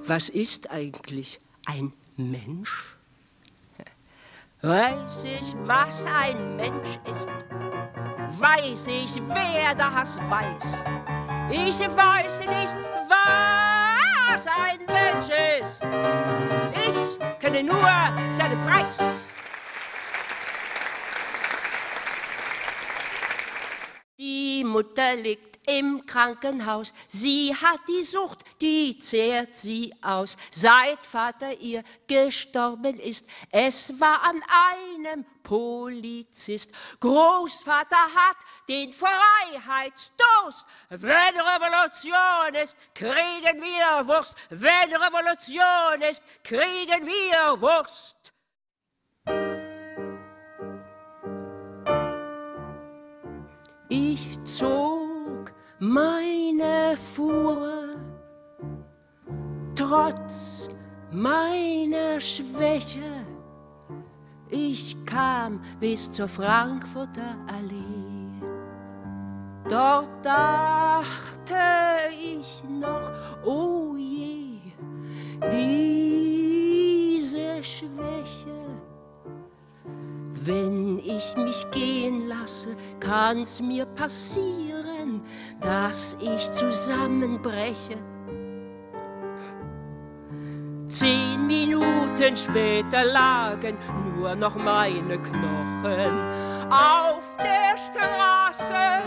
Was ist eigentlich ein Mensch? Weiß ich, was ein Mensch ist? Weiß ich, wer das weiß? Ich weiß nicht, was ein Mensch ist. Ich kenne nur seinen Preis. Die Mutter liegt im Krankenhaus. Sie hat die Sucht, die zehrt sie aus. Seit Vater ihr gestorben ist, es war an einem Polizist. Großvater hat den Freiheitsdurst. Wenn Revolution ist, kriegen wir Wurst. Wenn Revolution ist, kriegen wir Wurst. Ich zog meine Fuhre, trotz meiner Schwäche. Ich kam bis zur Frankfurter Allee. Dort dachte ich noch, oh je, diese Schwäche. Wenn ich mich gehen lasse, kann's mir passieren, dass ich zusammenbreche. 10 Minuten später lagen nur noch meine Knochen auf der Straße.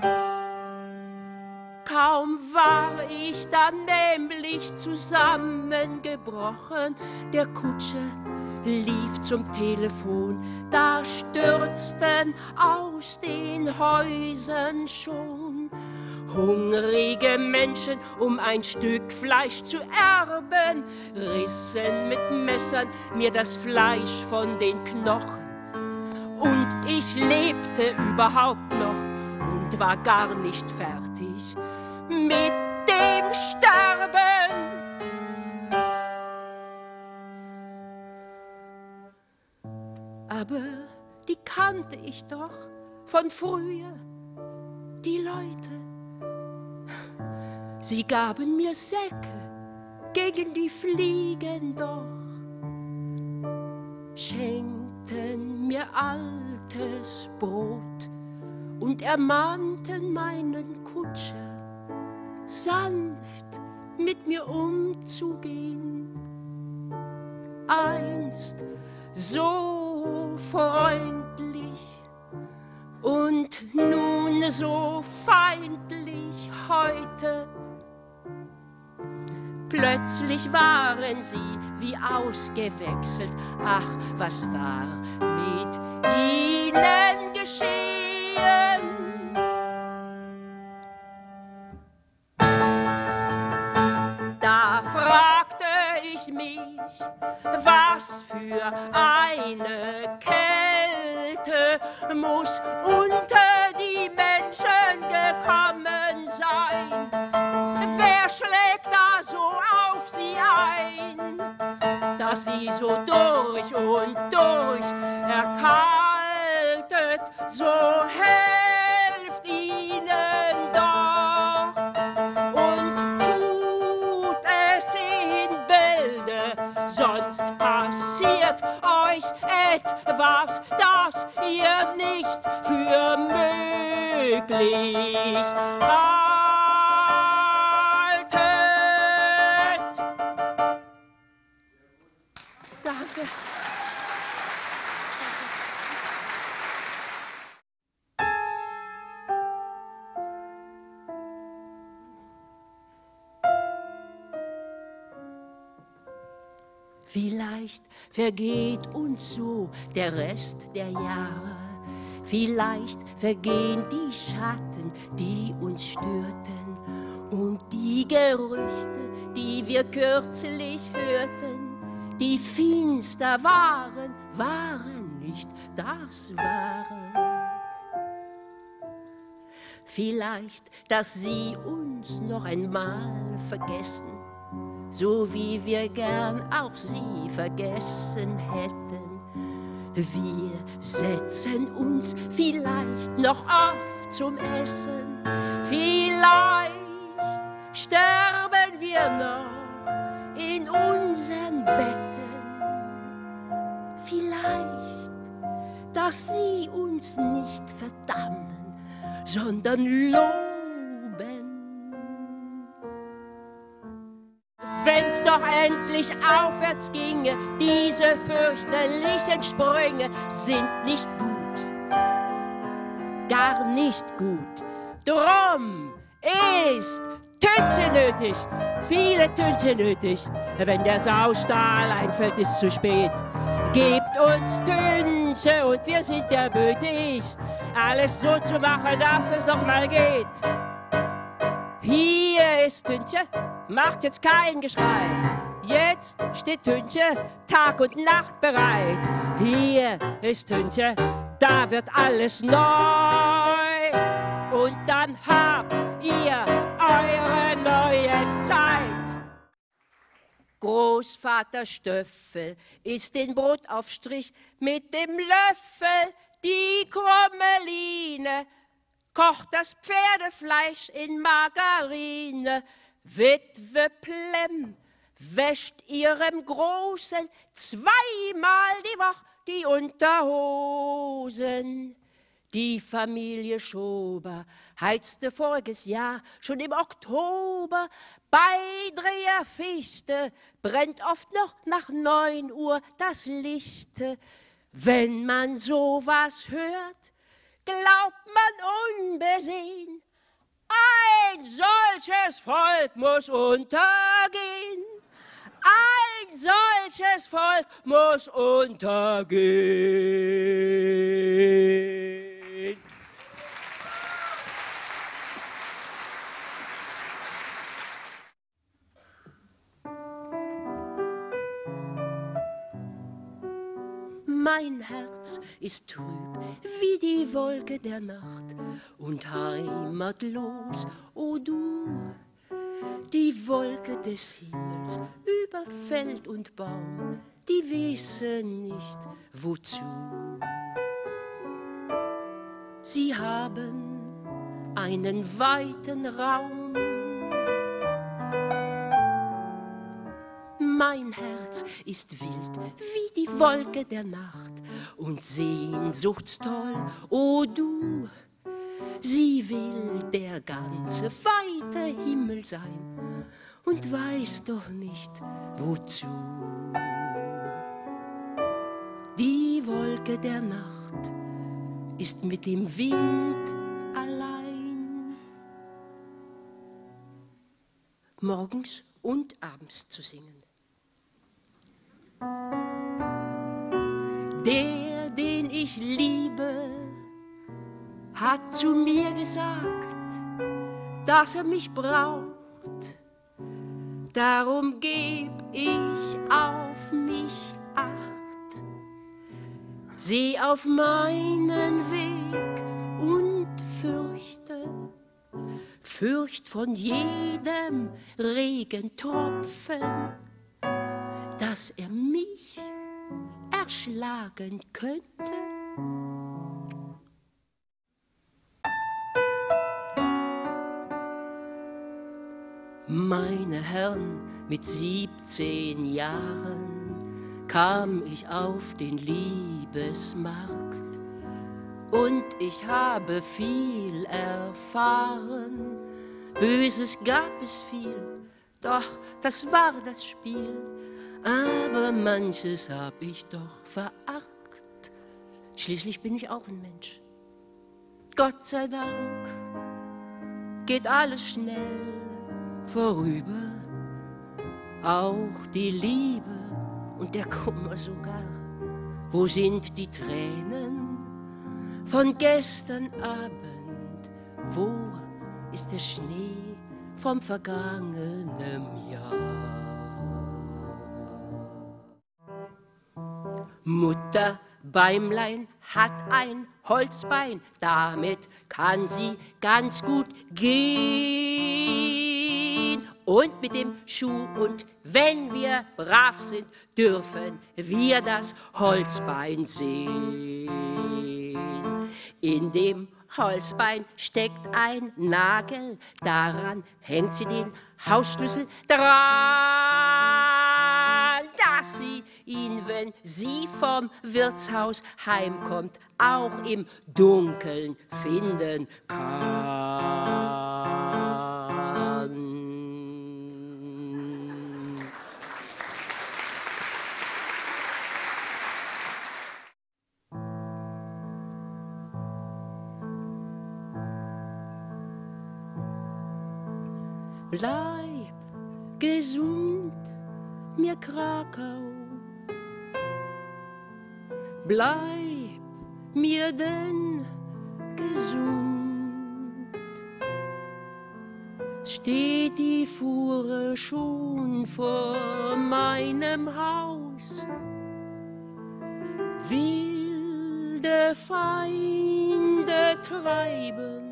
Kaum war ich dann nämlich zusammengebrochen, der Kutscher lief zum Telefon, da stürzten aus den Häusern schon hungrige Menschen, um ein Stück Fleisch zu erben, rissen mit Messern mir das Fleisch von den Knochen. Und ich lebte überhaupt noch und war gar nicht fertig mit dem Sterben. Aber die kannte ich doch von früher, die Leute. Sie gaben mir Säcke gegen die Fliegen doch, schenkten mir altes Brot und ermahnten meinen Kutscher, sanft mit mir umzugehen. Einst so freundlich und nun so feindlich heute. Plötzlich waren sie wie ausgewechselt. Ach, was war mit ihnen geschehen? Da fragte ich mich, was für eine Kälte muss unter die Menschen gekommen sein. Wer schlägt da so auf sie ein, dass sie so durch und durch erkaltet, so helft ihnen doch und tut es in Bälde, sonst passiert euch etwas, das ihr nicht für möglich haltet. Danke. Vielleicht vergeht uns so der Rest der Jahre. Vielleicht vergehen die Schatten, die uns störten. Und die Gerüchte, die wir kürzlich hörten, die finster waren, waren nicht das Wahre. Vielleicht, dass sie uns noch einmal vergessen, so wie wir gern auch sie vergessen hätten. Wir setzen uns vielleicht noch oft zum Essen, vielleicht sterben wir noch in den Betten. Vielleicht, dass sie uns nicht verdammen, sondern loben. Wenn's doch endlich aufwärts ginge, diese fürchterlichen Sprünge sind nicht gut, gar nicht gut. Drum ist Tünche nötig, viele Tünche nötig. Wenn der Saustall einfällt, ist zu spät. Gebt uns Tünche und wir sind erbötig, alles so zu machen, dass es noch mal geht. Hier ist Tünche, macht jetzt kein Geschrei. Jetzt steht Tünche Tag und Nacht bereit. Hier ist Tünche, da wird alles neu. Und dann habt ihr eure neue Zeit. Großvater Stöffel isst den Brotaufstrich mit dem Löffel. Die Krummeline kocht das Pferdefleisch in Margarine. Witwe Plemm wäscht ihrem Großen zweimal die Woche die Unterhosen. Die Familie Schober heizte voriges Jahr schon im Oktober. Bei Dreherfichte brennt oft noch nach 9 Uhr das Licht. Wenn man sowas hört, glaubt man unbesehen, ein solches Volk muss untergehen. Ein solches Volk muss untergehen. Mein Herz ist trüb wie die Wolke der Nacht und heimatlos, o du. Die Wolke des Himmels über Feld und Baum, die wissen nicht wozu. Sie haben einen weiten Raum. Mein Herz ist wild wie die Wolke der Nacht und sehnsuchtstoll, o du. Sie will der ganze weite Himmel sein und weiß doch nicht wozu. Die Wolke der Nacht ist mit dem Wind allein, morgens und abends zu singen. Der, den ich liebe, hat zu mir gesagt, dass er mich braucht. Darum geb ich auf mich Acht. Seh auf meinen Weg und fürcht von jedem Regentropfen, dass er mich erschlagen könnte. Meine Herren, mit 17 Jahren kam ich auf den Liebesmarkt und ich habe viel erfahren. Böses gab es viel, doch das war das Spiel. Aber manches hab ich doch verargt. Schließlich bin ich auch ein Mensch. Gott sei Dank geht alles schnell vorüber, auch die Liebe und der Kummer sogar. Wo sind die Tränen von gestern Abend? Wo ist der Schnee vom vergangenen Jahr? Mutter Beimlein hat ein Holzbein, damit kann sie ganz gut gehen. Und mit dem Schuh, und wenn wir brav sind, dürfen wir das Holzbein sehen. In dem Holzbein steckt ein Nagel, daran hängt sie den Hausschlüssel dran. Da dass sie ihn, wenn sie vom Wirtshaus heimkommt, auch im Dunkeln finden kann. Bleib gesund, mir Krakau. Bleib mir denn gesund. Steht die Fuhre schon vor meinem Haus? Wilde Feinde treiben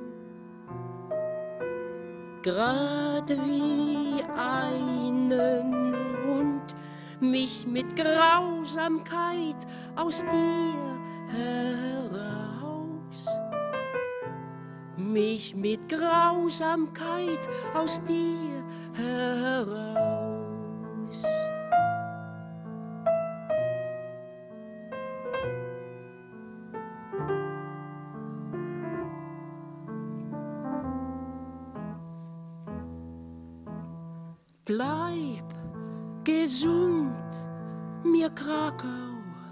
grad wie einen Hund mich mit Grausamkeit aus dir heraus. Mich mit Grausamkeit aus dir heraus. Bleib gesund, mir Krakau,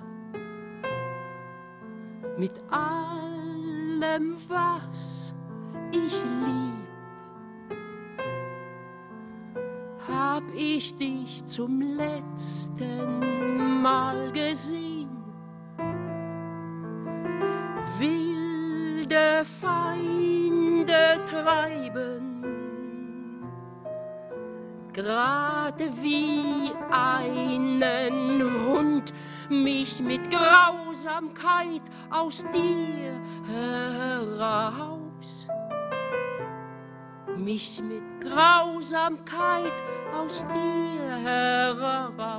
mit allem, was ich lieb. Hab ich dich zum letzten Mal gesehen? Wilde Feinde treiben gerade wie einen Hund mich mit Grausamkeit aus dir heraus. Mich mit Grausamkeit aus dir heraus.